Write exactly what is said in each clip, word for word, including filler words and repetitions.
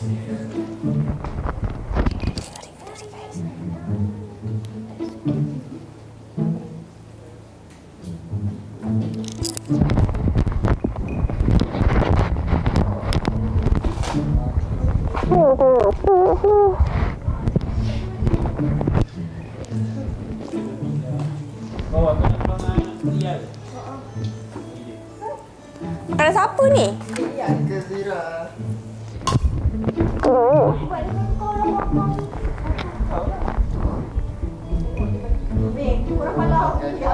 Ada siapa ni? Kezira. Oh. Kurang malam.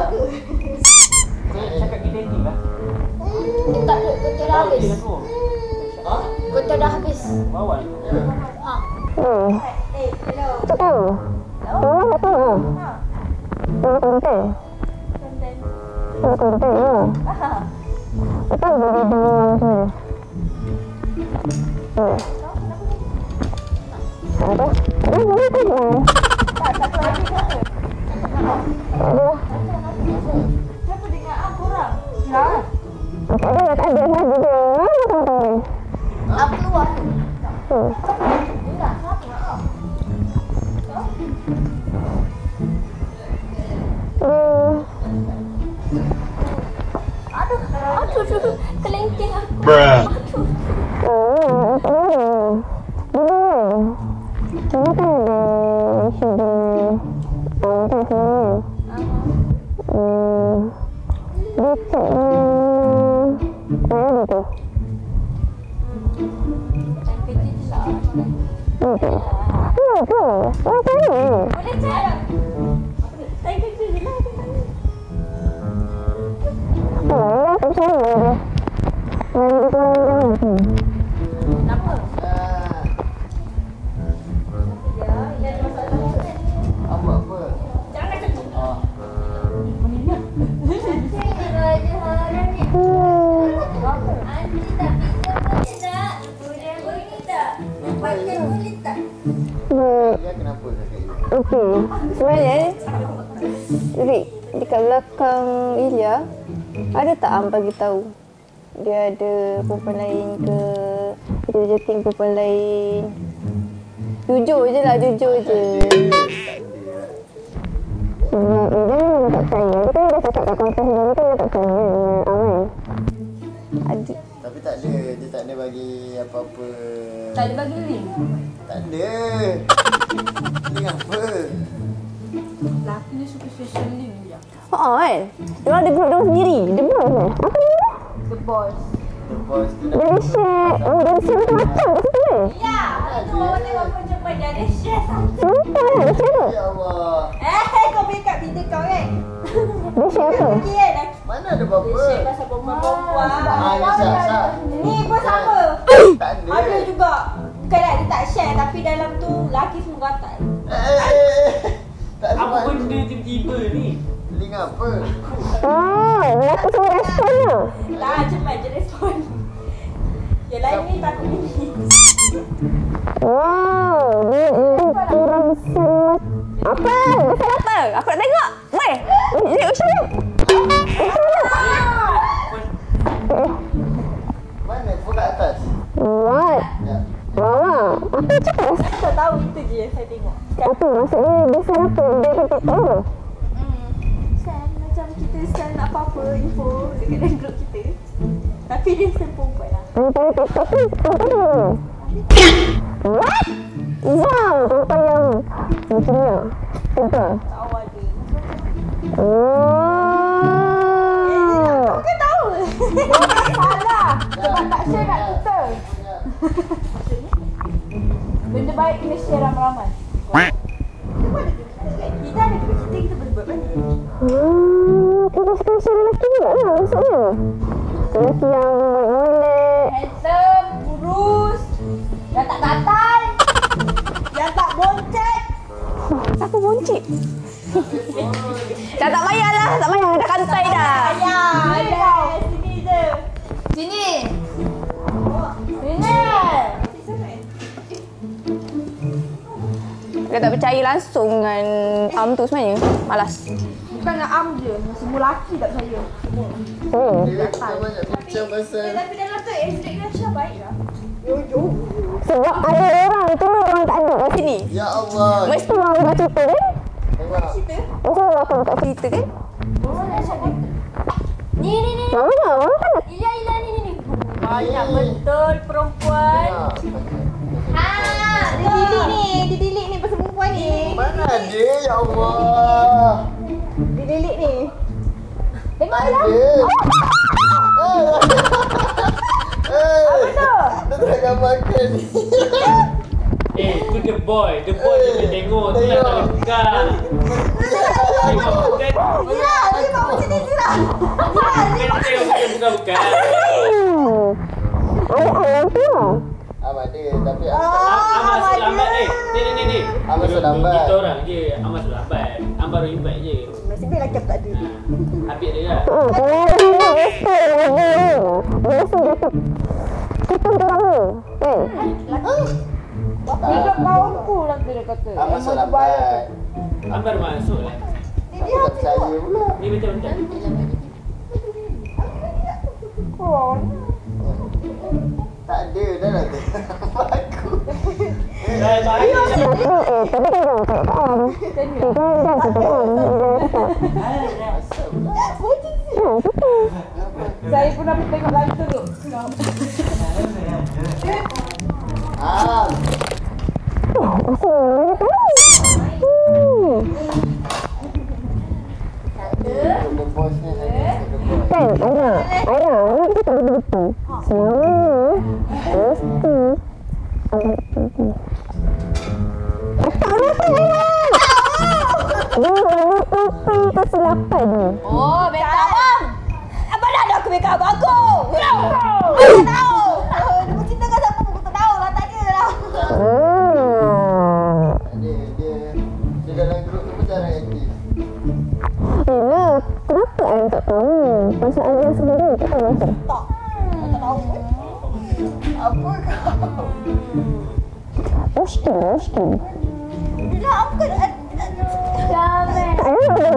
Cakap kita ni lah. Tak ada, kota dah habis. Ha? Kota dah habis. Bawal. Ha. Hmm. Eh, hello. Tak tahu. Oh, tak tahu. Ha. Oh, konten. Konten. Oh, konten. Oh. Ha. Tak tahu dia dia macam Oh. Apa? Ada boleh tak? Tak, satu lagi ke apa? Ada. Siapa dengar ah korang? Ya. Tak ada, tak ada lagi dia. Mana tahu. Aku keluar. Hmm. Dengar, siapa dengar ah? Hmm. Aduh, aduh, aduh. Kelengkeng aku. Bruh. Aduh. Oh, tak ada. Bila? Bila kan ada sudah oh, tak semua. Hmm. Dia cek mana tu? Macam kerja je lah. Itu. Itu. Macam ni. Boleh cek? Saya kerja je lah. Oh, tak sama dia. Nanti kau jangan. Kenapa? Ya, dia ada masalah apa? Apa apa? Jangan macam tu. Ah. Sini baju haram ni. Anti tak bisa boleh tak? Boleh boleh tak? Pakai boleh tak? Hmm. Dia kenapa cakap itu? Okey. Sebenarnya Rick dekat belakang Ilya ada tak Am bagi tahu dia ada perempuan lain ke dia dating perempuan lain? Jujur je lah, jujur je. Hmm, dia tak percaya. Dia kan dah cakap kat kawan saya, dia kan tak percaya dengan Am kan? Ada. Tapi tak ada, dia tak ada bagi apa-apa. Tak ada bagi link. Tak ada. Link apa? Lelaki ni suka social link je. Oh kan? Dia ada group dia sendiri. Dia buat apa? Apa dia? The boss. The boss tu Dia ada share. Oh, dia ada share macam-macam kat situ kan? Ya, itu orang tengok perempuan dia ada share sama. Sumpah lah, dia share tu. Ya Allah. Eh, kau backup benda kau kan? Dia share apa? Okey kan? Dah Mana ada apa-apa? share pasal perempuan-perempuan. Ah, ya, sah, sah. Ni pun sama. Tak ada. Ada juga. Bukanlah dia tak share tapi dalam tu laki semua gatal. Eh, eh, eh. Tak ada. Apa benda tiba-tiba ni? Link apa? Oh, aku semua respon tu. Tak, cepat je respon. Yang lain ni takut ni. Wow, dia dia kurang semat. Apa? Besar apa? Aku nak tengok. Mai. Dia usah ni. Mana? Phone kat atas. What? Ya. Wow. Apa cakap? Saya tahu itu je yang saya tengok. Apa maksudnya dia share apa? Dia kata apa? Hmm, send macam kita send apa-apa info dekat dalam group kita. Tapi dia send perempuan lah. Dia pada TikTok tu apa tu? What? Wow, perempuan yang macam ni. Betul. Tahu ada. Oh. Kau kan tahu? Salah. Sebab tak share kat kita. Benda baik kena share ramai-ramai. Kita ada juga kita, kita boleh buat mana? Hmm, kita sekarang share lelaki juga lah maksudnya. Lelaki yang molek. Handsome, kurus, yang tak gatal, yang tak boncet. Siapa boncik? Dah tak payah lah, tak payah. Dah kantai dah. Ya, ada. Sini je. Sini. Sini. Dia tak percaya langsung dengan Am tu sebenarnya. Malas. Bukan dengan Am je, semua lelaki tak percaya. Semua. Hmm. Dia kita banyak bincang pasal. Tapi dalam tu Ezra dengan Syah baik lah. Yo yo. Sebab ada orang tu orang tak ada kat sini. Ya Allah. Mesti orang buat cerita kan? Tengok. Mesti orang akan buka cerita kan? Oh, nak cakap. Ni, ni, ni. Mama tak, mama tak nak. Ilya, Ilya, ni, ni, ni. Banyak betul perempuan. Ha, Dia delete ni. Dia delete ni pasal perempuan ni. Mana dia? Ya Allah. Dia delete ni. Tak ada. Apa tu? Dia tengah makan ni. Eh, tu the boy. The boy dia boleh tengok. Tu lah tak boleh buka. Tengok bukan. Zira, tengok macam ni Zira. Bukan tengok bukan-bukan. Ada alam tu lah. Ahmad dia. Tapi Am masuk lambat eh. Ni ni ni ni. Am masuk lambat. Kita orang je. Am masuk lambat. Am baru invite je. Nasib baik lelaki aku tak ada. Habis dia lah. Hmm, kalau ada alam biasa lagi. Biasa jatuh. Kita orang ni. Kan? Tiga kawanku lah dia kata. Am masuk lambat. Am baru masuk lah. Aku tak percaya pula. Ni betul-betul. Kau. Tak ada dah lah tu. Aku. Dah bahaya. Tapi, eh, tapi kan jangan tak faham. Kita jangan tak faham. Asal pula. Hmm, betul. Saya pun nak tengok lagi dulu. Ah. Oh, masuk mana tahu. Hmm. The boss ni saya. Kan, ada. Ada. Orang tu tak boleh betul. Semua mesti ada betul. Tak ada apa memang. Dia menutupi kesilapan ni. Oh, make up abang. Abang dah ada aku make up abang aku. Tahu. Aku tahu. Dia mencintakan siapa pun aku tak tahu lah. Tak ada lah. Hmm. Dia dia dia dalam grup tu pun jarang aktif. Yelah, kenapa Ayah tak tahu? Pasal Ayah sendiri tak tahu macam. Tak. Aku tak tahu. Apa kau? Mesti, mesti. Bila aku kan Jangan. Tak ada, tak ada.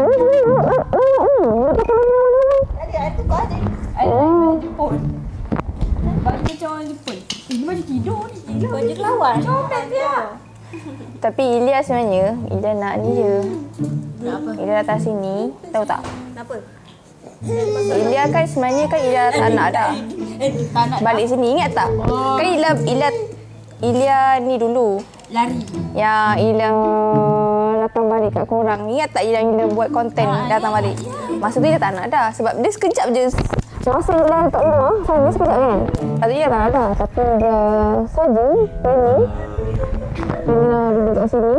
Tadi aku kau ada. Oh. Jepun. Bagi macam orang Jepun. Eh, dia macam tidur ni. Tidur je lawan. Comel dia. Tapi Ilya sebenarnya, Ilya nak ni je. Nak apa? Ilya datang sini, tahu tak? Kenapa? Ilya kan sebenarnya kan Ilya tak nak dah. Eh, tak nak Balik sini, ingat tak? Kan Ilya, Ilya, Ilya ni dulu. lari. Yang Ilya datang balik kat korang. Ingat tak Ilya, Ilya buat konten datang balik? Masa tu Ilya tak nak dah. Sebab dia sekejap je. Masa Ilya letak rumah, saya sekejap kan? Lepas tu Ilya tak nak dah. Tapi dia saja, ini. Ilya duduk kat sini.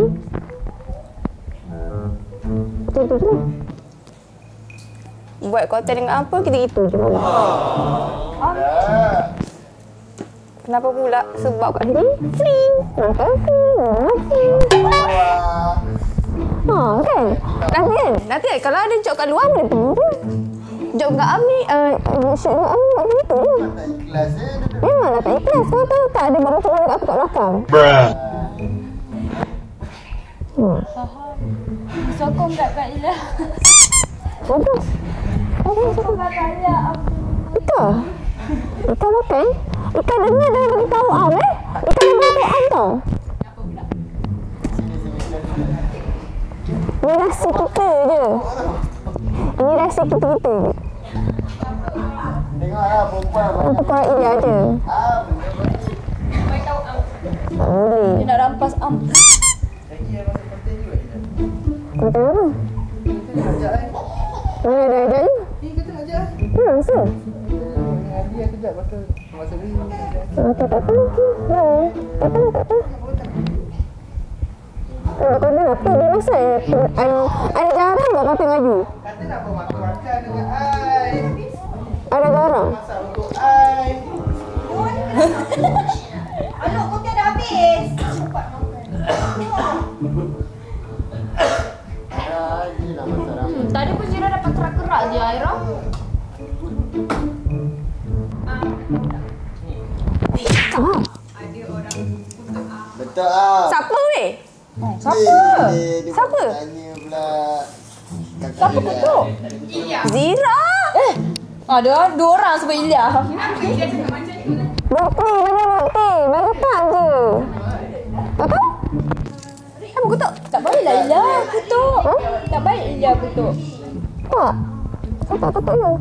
Macam tu je. Buat konten dengan apa, kita gitu je malam. Kenapa pula? Sebab kat sini free. Makan free. Makan free. Ha, kan? Nanti kan? Nanti kan? Kalau ada job kat luar, boleh pergi pun. Job kat Ami, uh, shoot dengan Ami nak begitu je. Tak ikhlas eh. Memanglah tak ikhlas. Kau tahu tak ada barang cuma dekat aku kat belakang? Hmm. Sokong kat Kak Ila. Bagus. Bagus. Sokong kat Kak Ila. Betul. Ikan makan? Ikan dengar dah bagi tahu Am eh? Ikan dengar tahu Am tau. Ini rahsia kita je. Ini rahsia kita-kita je. Tengoklah perempuan. Untuk korang Ilya je. Ah, Tak boleh. Dia nak rampas Am. Kau tahu apa? Mana ada ajak ni? ni kita nak ajak. Hmm, so. Dia kejap masa masa ni. Ah, tak apa. Hmm. Tak apa, tak apa. Oh, kau dengar apa? Dia rasa ada jarang tak kata maju? Kata nak buat makan dengan ai. Ada jarang? Masak untuk ai. Alok kopi dah habis. Ah, ni nak masak rambut. Hmm, tadi pun Zira dapat kerak-kerak je Aira. Ah. Betul ah. Siapa weh? Siapa? Siapa? Tanya pula. Siapa ketuk? Zira! Eh, ada dua orang sebab Ilya. Bukti, mana bukti? Bagi tak je. Tak tahu? Apa kutuk? Tak baiklah Ila kutuk. Huh? Tak baik Ila kutuk. Tak. Saya tak tahu je.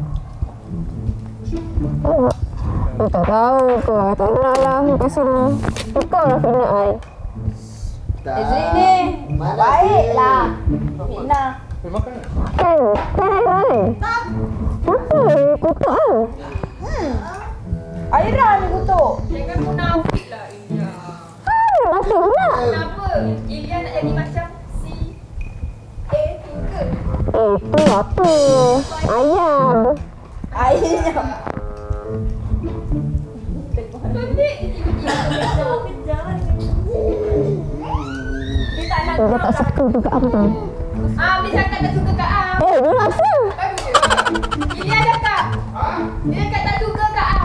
Tak. Saya tak tahu ke. Tak nak lah. Muka sini. Tukar lah fitnah saya. Azri ni. Mana Baiklah. Fitnah. Kan? Kan air lain? Apa? Kutuk lah. Aira ni kutuk. Jangan munafik lah Ilya. Ah, masih pula. Kenapa? Ilya nak jadi macam si A Tinker. Eh, tu apa? Ayam. Ayam. Pelik tiba-tiba kejar-kejar. Dia tak nak Dia tak suka juga apa. Ah, dia cakap tak suka Kak Am. Eh, dia apa? Baru je. Ilya cakap. Dia cakap tak suka Kak Am.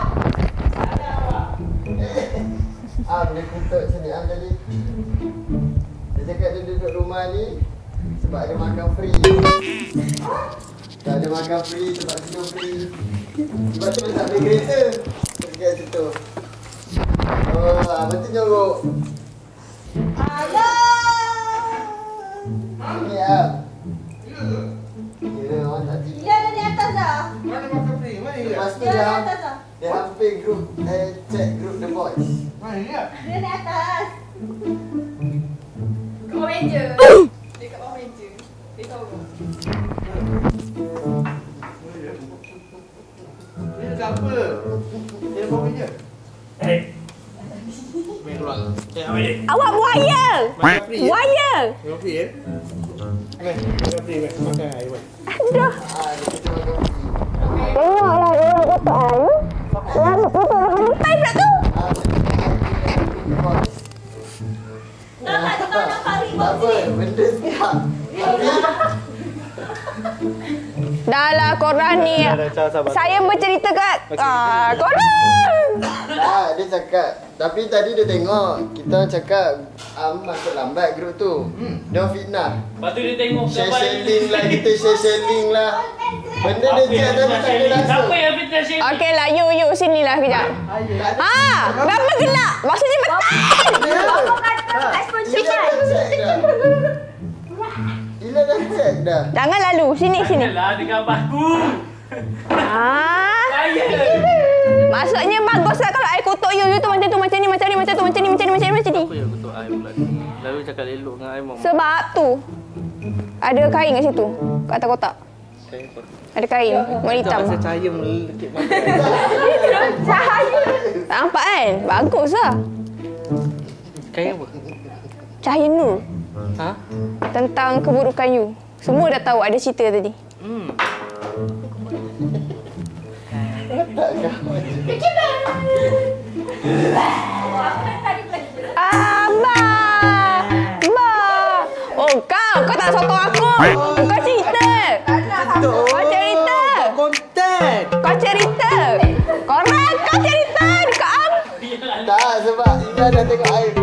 Am dia kutuk sini. Am jadi. Dia cakap dia duduk rumah ni sebab ada makan free. Tak ada makan free sebab tidur free. Sebab tu dia tak beli kereta. Dia cakap situ. Oh, apa tu jorok? Ni Am. Kira orang tak tidur. Ilya ada di atas dah. Mana makan free? Mana dia? Lepas tu Dia ada di dia, atas dah. dia hampir group, eh, check group The Boys. Mana dia? Dia di atas. Kat bawah meja. Dia kat bawah meja. Dia tahu. Dia cakap apa? Dia bawa meja. Eh, Main keluar. Cakap apa dia? Awak buaya. Makan free ya? Buaya. Makan free ya? Main, makan free, main. Makan air, main. Aduh. Ah, dia kata makan free. Tengoklah dia nak kutuk saya. Lalu kutuk dengan lupai pula tu. Ah, dia kata The Boys. Tak nak tak nak hari Tak apa, benda sekejap. Tapi, Dah lah korang ni. Saya bercerita kat ah, korang. ah, dia cakap. Tapi tadi dia tengok, kita orang cakap Am masuk lambat grup tu. Dia orang fitnah. lepas tu dia tengok Share-share link lah, kita share-share link lah. Benda dia cakap tadi tak ada rasa. Siapa yang fitnah share? Okey lah, you, you. Sinilah kejap. Ha! Kenapa gelak? Maksudnya betul. Apa kata iPhone Ila dah check dah. Ila dah check dah. Jangan lalu. Sini, sini. Lah dengan abahku. Ah. Saya. Maksudnya baguslah kalau I kutuk you. You tu macam tu, macam ni, macam ni, macam tu, macam ni, macam ni, macam ni, macam ni. Apa yang kutuk I pula ni? Lalu cakap elok dengan I mau. Sebab tu. Ada kain kat situ. Kat atas kotak. Ada kain. Warna hitam. Saya cahaya melekit mata. Tak nampak kan? Bagus lah. Kain apa? Cahaya nur. Ha? Tentang keburukan you. Semua dah tahu ada cerita tadi. Hmm. Abah! Abah! Oh kau, kau tak sokong aku. Kau cerita. Kau cerita. Konten. Kau cerita. Korang kau cerita dekat Am. Tak, sebab Ila dah tengok air